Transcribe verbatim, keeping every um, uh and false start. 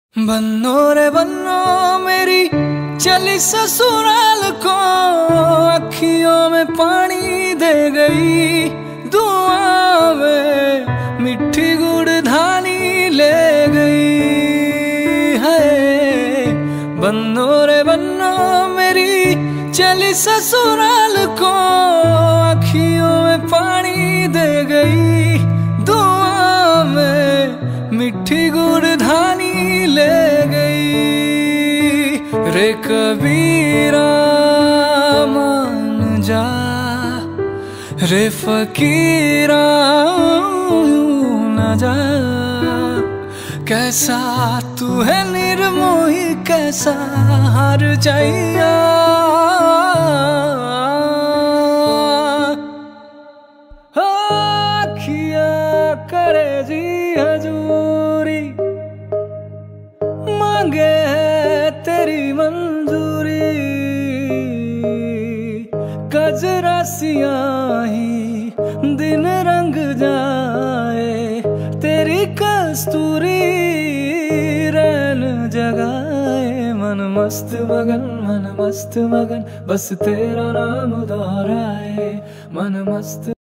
बन्नो रे बन्नो मेरी चली ससुराल को, अखियों में पानी दे गई, दुआ में मिठी गुड़ धानी ले गई है। बन्नो रे बन्नो मेरी चली ससुराल को, अखियों में पानी दे गई, दुआ में मिठी गुड़ धानी ले गई। रे कबीरा मान जा, रे फकीरा न जा, कैसा तू है निर्मोही, कैसा हार जाइया। आखिया करे जी हजूरी, मांगे है तेरी मंजूरी, कजरा सियाही दिन रंग जाए, तेरी कस्तूरी रैन जगाए। मन मस्त मगन मन मस्त मगन, बस तेरा नाम दोहराए, मन मस्त